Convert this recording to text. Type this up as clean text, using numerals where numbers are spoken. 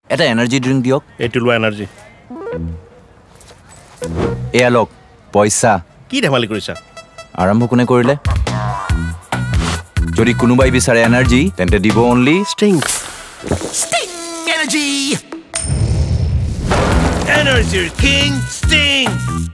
এটা energy drink দিয়ক এইটো লোৱা এনাৰ্জি এয়া লওক পইচা কি ধেমালি কৰিছা আৰম্ভ কোনে কৰিলে যদি কোনোবাই বিচাৰে এনাৰ্জি তেন্তে দিব only Sting Energy! Energy King Sting!